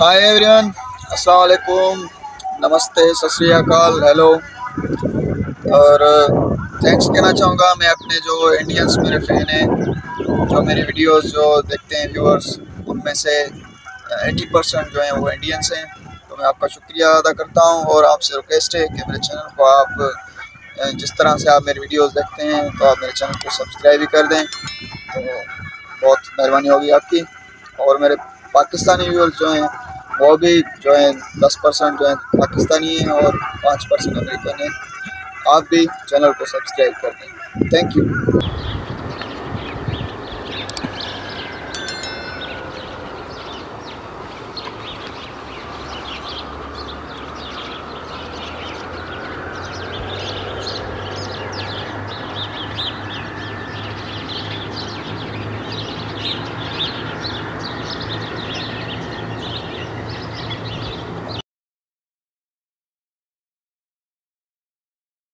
Hi everyone, अस्सलाम वालेकुम, नमस्ते, सत श्री अकाल, हेलो। और थैंक्स कहना चाहूँगा मैं अपने जो इंडियंस मेरे फ़ैन हैं, जो मेरी वीडियोस जो देखते हैं व्यूअर्स, उनमें से 80% जो हैं वो इंडियंस हैं। तो मैं आपका शुक्रिया अदा करता हूँ और आपसे रिक्वेस्ट है कि मेरे चैनल को आप जिस तरह से आप मेरी वीडियोस देखते हैं तो आप मेरे चैनल को सब्सक्राइब भी कर दें, तो बहुत मेहरबानी होगी आपकी। और मेरे पाकिस्तानी व्यूअर्स जो हैं वो भी जो है 10% जो है पाकिस्तानी हैं और 5% अमेरिकन हैं। आप भी चैनल को सब्सक्राइब कर दें। Thank you.